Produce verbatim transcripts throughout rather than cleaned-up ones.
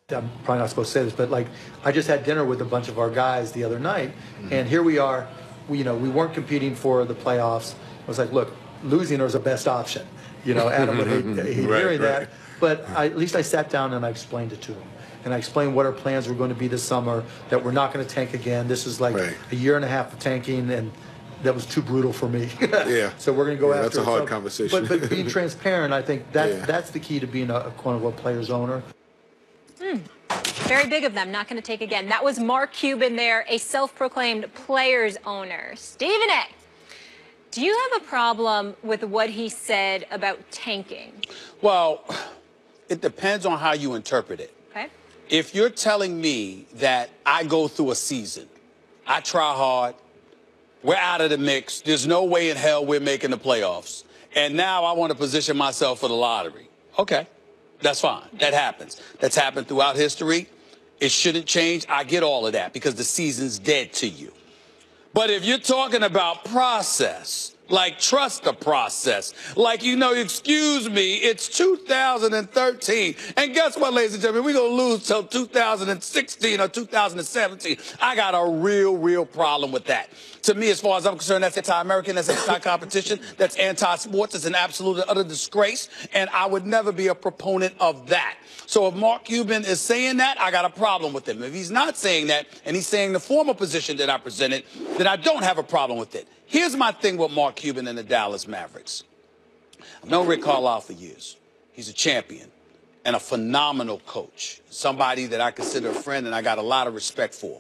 I'm probably not supposed to say this, but like I just had dinner with a bunch of our guys the other night, mm-hmm. and here we are. We, you know, we weren't competing for the playoffs. I was like, look, losing is the best option. You know, Adam would hate, hate right, hearing right. that, but I, at least I sat down and I explained it to him. And I explained what our plans were going to be this summer, that we're not going to tank again. This is like right. a year and a half of tanking, and that was too brutal for me. yeah. So we're going to go yeah, after That's a hard so, conversation. But, but being transparent, I think that, yeah. that's the key to being a, a quote-unquote player's owner. Hmm. Very big of them, not going to take again. That was Mark Cuban there, a self-proclaimed player's owner. Stephen A., do you have a problem with what he said about tanking? Well, it depends on how you interpret it. Okay. If you're telling me that I go through a season, I try hard, we're out of the mix, there's no way in hell we're making the playoffs, and now I want to position myself for the lottery. Okay, that's fine. That happens. That's happened throughout history. It shouldn't change. I get all of that because the season's dead to you. But if you're talking about process, like trust the process, like, you know, excuse me, it's two thousand thirteen. And guess what, ladies and gentlemen, we're going to lose till two thousand sixteen or two thousand seventeen. I got a real, real problem with that. To me, as far as I'm concerned, that's anti-American, that's anti-competition, that's anti-sports, it's an absolute and utter disgrace, and I would never be a proponent of that. So if Mark Cuban is saying that, I got a problem with him. If he's not saying that, and he's saying the former position that I presented, then I don't have a problem with it. Here's my thing with Mark Cuban and the Dallas Mavericks. I've known Rick Carlisle for years. He's a champion and a phenomenal coach, somebody that I consider a friend and I got a lot of respect for.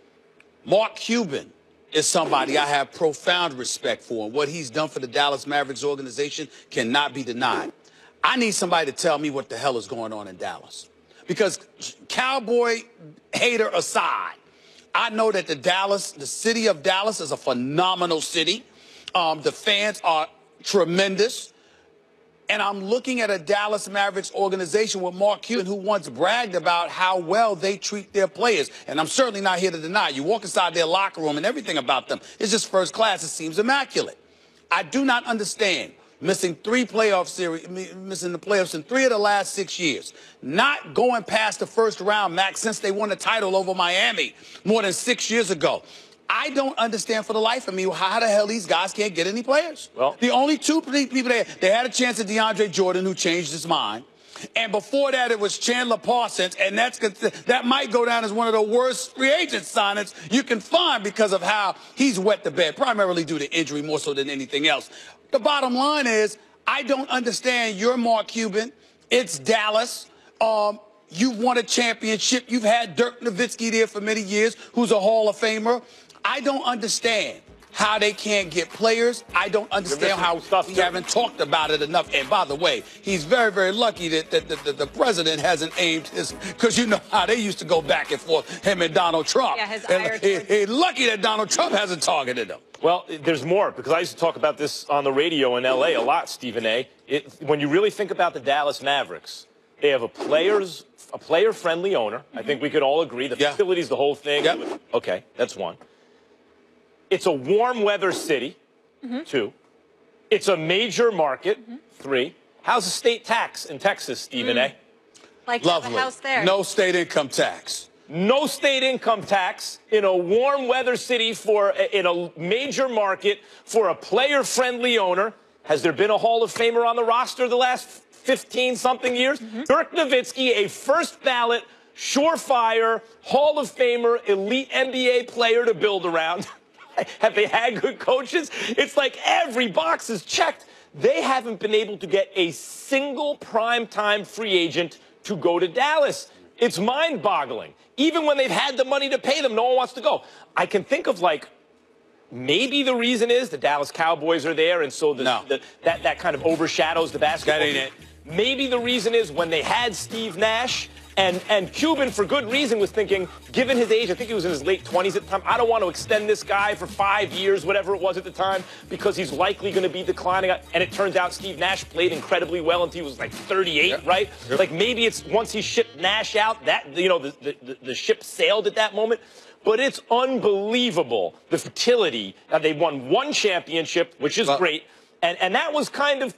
Mark Cuban is somebody I have profound respect for, and what he's done for the Dallas Mavericks organization cannot be denied. I need somebody to tell me what the hell is going on in Dallas. Because Cowboy hater aside, I know that the Dallas, the city of Dallas is a phenomenal city. Um, the fans are tremendous. And I'm looking at a Dallas Mavericks organization with Mark Cuban, who once bragged about how well they treat their players. And I'm certainly not here to deny. You walk inside their locker room and everything about them is just first class. It seems immaculate. I do not understand missing three playoff series, missing the playoffs in three of the last six years, not going past the first round, Max, since they won the title over Miami more than six years ago. I don't understand for the life of me how the hell these guys can't get any players. Well, the only two people they, they had a chance at DeAndre Jordan, who changed his mind. And before that, it was Chandler Parsons, and that's that might go down as one of the worst free agent signings you can find because of how he's wet the bed, primarily due to injury more so than anything else. The bottom line is, I don't understand. You're Mark Cuban. It's Dallas. Um, you've won a championship. You've had Dirk Nowitzki there for many years, who's a Hall of Famer. I don't understand how they can't get players. I don't understand how we haven't talked about it enough. And by the way, he's very, very lucky that, that, that, that the president hasn't aimed his, because you know how they used to go back and forth, him and Donald Trump. Yeah, his and he, he's lucky that Donald Trump hasn't targeted him. Well, there's more, because I used to talk about this on the radio in L A a lot, Stephen A. It, when you really think about the Dallas Mavericks, they have a players, a player-friendly owner. Mm-hmm. I think we could all agree. The yeah. facilities, the whole thing. Yep. Okay, that's one. It's a warm weather city, mm-hmm. two. It's a major market, mm-hmm. three. How's the state tax in Texas, Stephen mm. A? Like Lovely. The house there. No state income tax. No state income tax in a warm weather city for in a major market for a player-friendly owner. Has there been a Hall of Famer on the roster the last fifteen something years? Mm-hmm. Dirk Nowitzki, a first ballot, surefire Hall of Famer, elite N B A player to build around. Have they had good coaches? It's like every box is checked. They haven't been able to get a single primetime free agent to go to Dallas. It's mind-boggling. Even when they've had the money to pay them, no one wants to go. I can think of, like, maybe the reason is the Dallas Cowboys are there, and so the, no. the, that, that kind of overshadows the basketball. That ain't it. Maybe the reason is when they had Steve Nash, and, and Cuban, for good reason, was thinking, given his age, I think he was in his late twenties at the time, I don't want to extend this guy for five years, whatever it was at the time, because he's likely going to be declining. And it turns out Steve Nash played incredibly well until he was like thirty-eight, yep. right? Yep. Like maybe it's once he shipped Nash out, that, you know, the, the, the ship sailed at that moment. But it's unbelievable, the fertility. Now, they won one championship, which is well, great, and, and that was kind of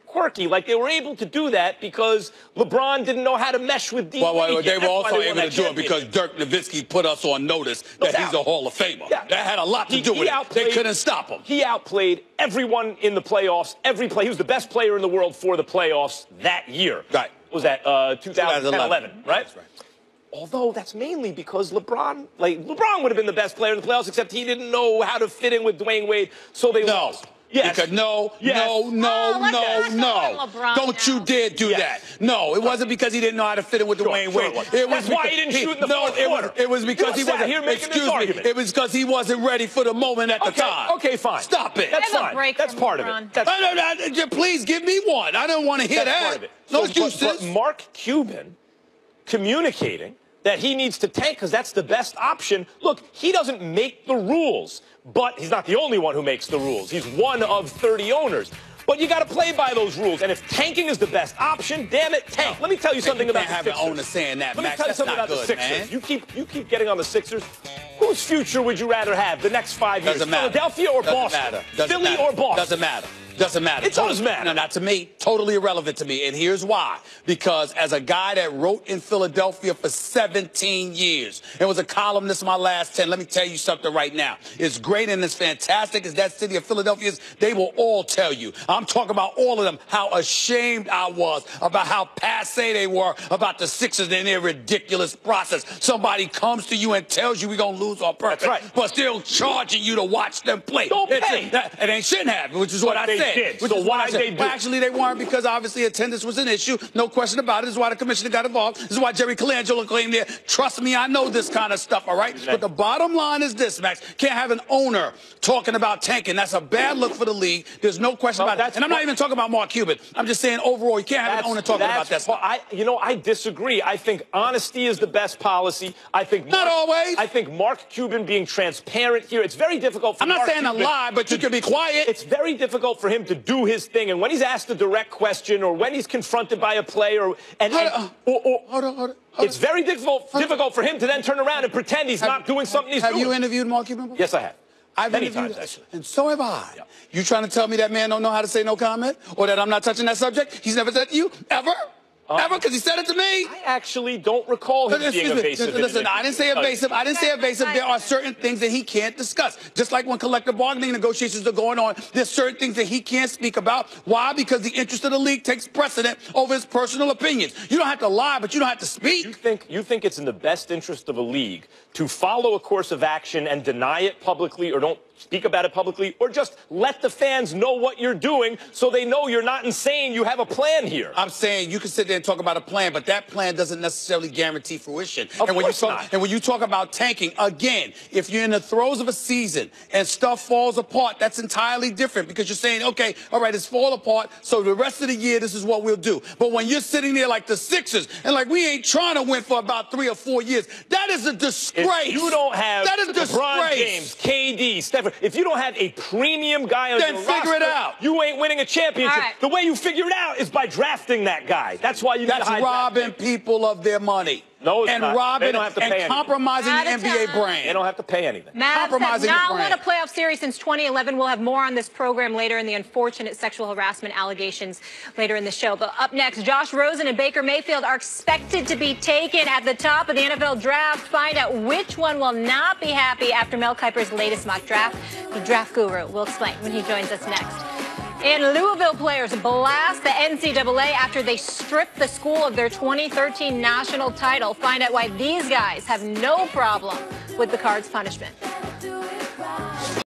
quirky. Like they were able to do that because LeBron didn't know how to mesh with D. Well, well, Wade. they were That's also why they able won to do that it because Dirk Nowitzki put us on notice No that doubt. he's a Hall of Famer. Yeah. That had a lot to He- do he with it. outplayed- They couldn't stop him. He outplayed everyone in the playoffs. Every play, he was the best player in the world for the playoffs that year. Right. What was that uh, two thousand eleven, right? That's right. Although that's mainly because LeBron, like LeBron would have been the best player in the playoffs, except he didn't know how to fit in with Dwayne Wade, so they No. lost. Yes. Because no, Yes. no, no, Oh, let's- no, let's no. go with LeBron Don't you now. dare do Yes. that. No, it wasn't because he didn't know how to fit in with Sure, Dwayne sure Wade. it was. It was That's why he because didn't shoot in the no, fourth it quarter. was, it was because You he sat wasn't. here making this Excuse me. argument. It was because he wasn't ready for the moment at the Okay, time. okay, fine. Stop it. That's Give a fine. break That's from part of LeBron. it. That's, No, no, no, please give me one. I don't want to hear that's that. part of it. No So, excuses. But, but Mark Cuban communicating that he needs to tank because that's the best option. Look, he doesn't make the rules, but he's not the only one who makes the rules. He's one of thirty owners. But you got to play by those rules. And if tanking is the best option, damn it, tank. Let me tell you something you about can't the have Sixers. an owner saying that, Let me Max. tell you That's something not about the good, Sixers. man. You keep you keep getting on the Sixers. Whose future would you rather have the next five years? Doesn't matter. Philadelphia or Doesn't Boston? matter. Doesn't Philly matter. or Boston? Doesn't matter. Doesn't matter. It does matter. No, not to me. Totally irrelevant to me. And here's why. Because as a guy that wrote in Philadelphia for seventeen years, and was a columnist my last ten, let me tell you something right now. It's great and it's fantastic as that city of Philadelphia is. They will all tell you. I'm talking about all of them, how ashamed I was about how passe they were about the Sixers and their ridiculous process. Somebody comes to you and tells you we're going to lose on purpose, That's right. but still charging you to watch them play. Don't It's- pay. It, it ain't shouldn't have, which is what But I they said. did. Which So is what why I said. they do? Well, actually, they weren't because obviously attendance was an issue. No question about it. This is why the commissioner got involved. This is why Jerry Colangelo claimed there. Trust me, I know this kind of stuff, all right? But the bottom line is this, Max. Can't have an owner talking about tanking. That's a bad look for the league. There's no question Well, about it. that's And I'm not what- even talking about Mark Cuban. I'm just saying overall, you can't have an owner talking about that that's stuff. I, you know, I disagree. I think honesty is the best policy. I think Not Mark, always. I think Mark Cuban being transparent here. It's very difficult for I'm not Mark saying a Cuban lie, but you to- can be quiet. It's very difficult for him to do his thing, and when he's asked a direct question or when he's confronted by a player, and, Hold and on, or, or, hold on, hold on. Hold it's very difficult Hold on. difficult for him to then turn around and pretend he's not doing something he's Have doing. you interviewed Mark Cuban before? Yes, I have. I've Many interviewed- times, actually. And so have I. Yeah. You trying to tell me that man don't know how to say no comment? Or that I'm not touching that subject? He's never said to you? Ever? Ever? Because he said it to me? I actually don't recall him being Excuse me. evasive. in Listen, an I didn't say interview. evasive. I didn't say evasive. There are certain things that he can't discuss. Just like when collective bargaining negotiations are going on, there's certain things that he can't speak about. Why? Because the interest of the league takes precedent over his personal opinions. You don't have to lie, but you don't have to speak. You think you think it's in the best interest of a league to follow a course of action and deny it publicly, or don't speak about it publicly, or just let the fans know what you're doing so they know you're not insane, you have a plan here? I'm saying you can sit there and talk about a plan, but that plan doesn't necessarily guarantee fruition. Of and when course you talk, not. And when you talk about tanking, again, if you're in the throes of a season and stuff falls apart, that's entirely different because you're saying, okay, all right, it's fall apart, so the rest of the year, this is what we'll do. But when you're sitting there like the Sixers and like we ain't trying to win for about three or four years, that is a disgrace. If you don't have that is a LeBron disgrace. James, K D, Stephen, if you don't have a premium guy on Then your figure it roster, out. you ain't winning a championship. All right. The way you figure it out is by drafting that guy. That's why you need That's to hide robbing that. people of their money. No, it's and not. robbing They don't have to and pay anything. compromising Out the of N B A time. brand. They don't have to pay anything. Mavs have Compromising not your won a brand. playoff series since twenty eleven. We'll have more on this program later in the unfortunate sexual harassment allegations later in the show. But up next, Josh Rosen and Baker Mayfield are expected to be taken at the top of the N F L draft. Find out which one will not be happy after Mel Kiper's latest mock draft. The draft guru will explain when he joins us next. And Louisville players blast the N C double A after they stripped the school of their twenty thirteen national title. Find out why these guys have no problem with the Cards' punishment.